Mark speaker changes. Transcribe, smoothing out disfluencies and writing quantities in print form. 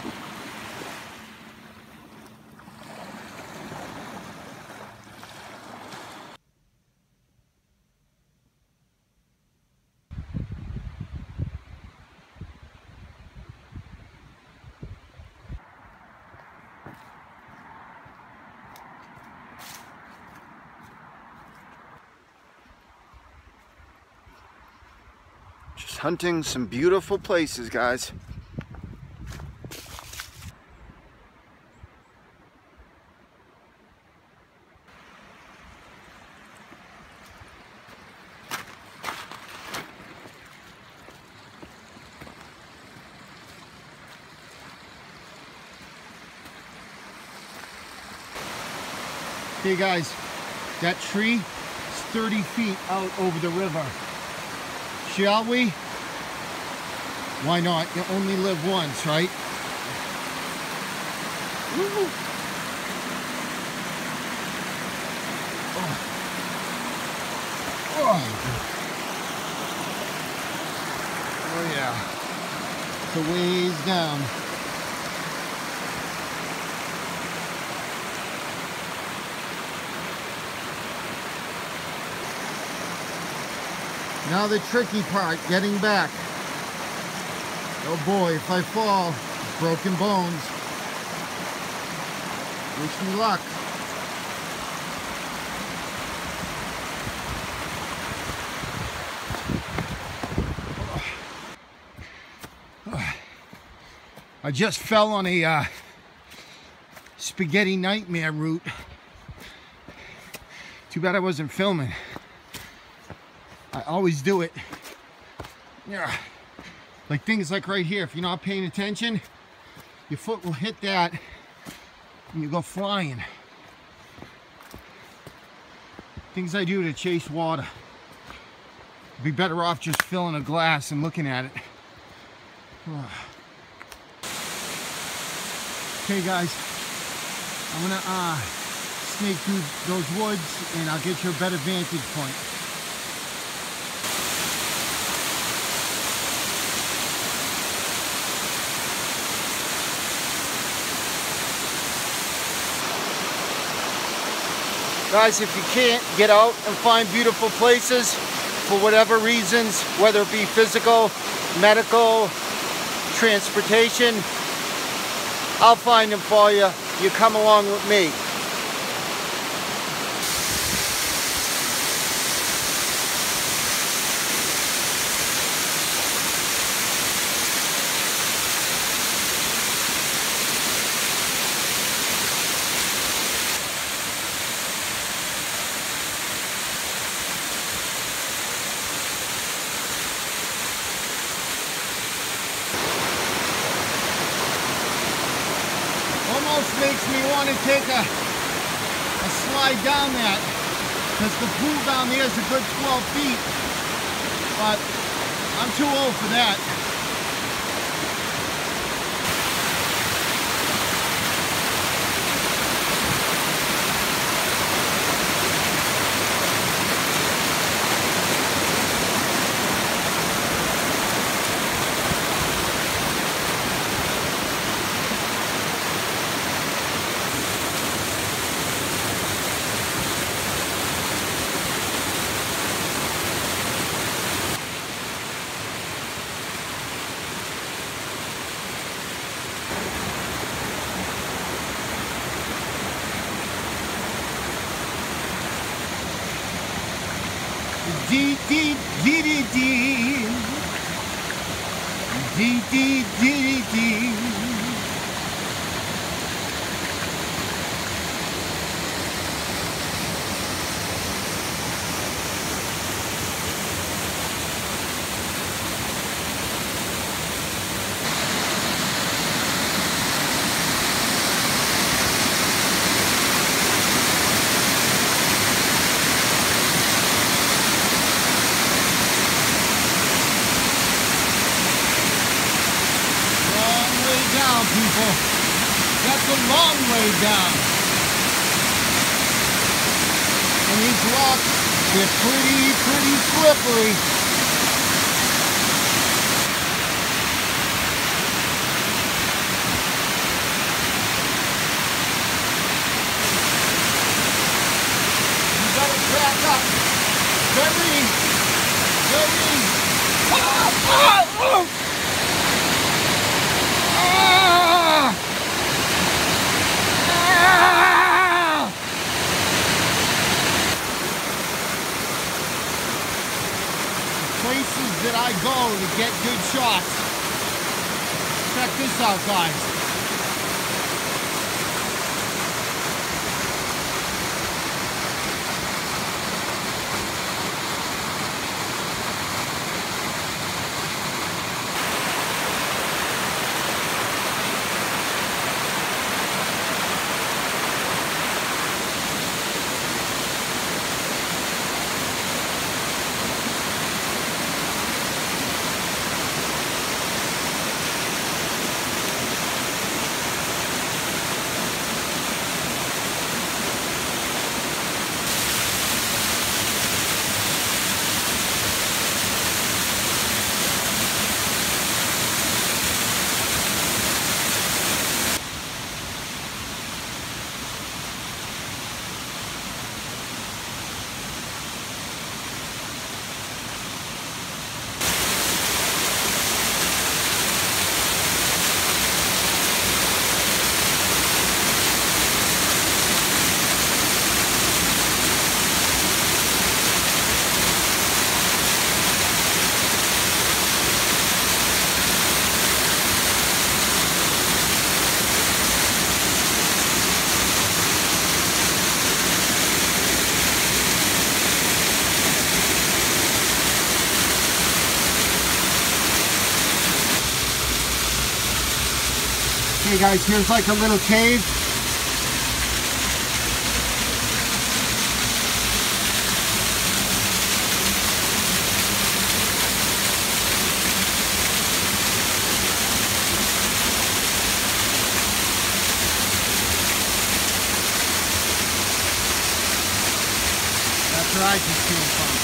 Speaker 1: Just hunting some beautiful places, guys.
Speaker 2: Hey guys, that tree is 30 feet out over the river. Shall we? Why not? You only live once, right? Woo. Oh. Oh. Oh yeah. It's a ways down. Now the tricky part, getting back. Oh boy, if I fall, broken bones. Wish me luck. I just fell on a spaghetti nightmare route. Too bad I wasn't filming. I always do it. Yeah. Like things like right here, if you're not paying attention, your foot will hit that and you go flying. Things I do to chase water. I'd be better off just filling a glass and looking at it. Okay guys, I'm gonna snake through those woods and I'll get you a better vantage point.
Speaker 1: Guys, if you can't get out and find beautiful places for whatever reasons, whether it be physical, medical, transportation, I'll find them for you. You come along with me.
Speaker 2: Almost makes me want to take a slide down that, because the pool down there is a good 12 feet, but I'm too old for that. Dee dee dee dee dee. Dee dee dee dee dee. People, that's a long way down. And these rocks, they're pretty slippery. I go to get good shots. Check this out, guys. Okay guys, here's like a little cave. That's where I just came from.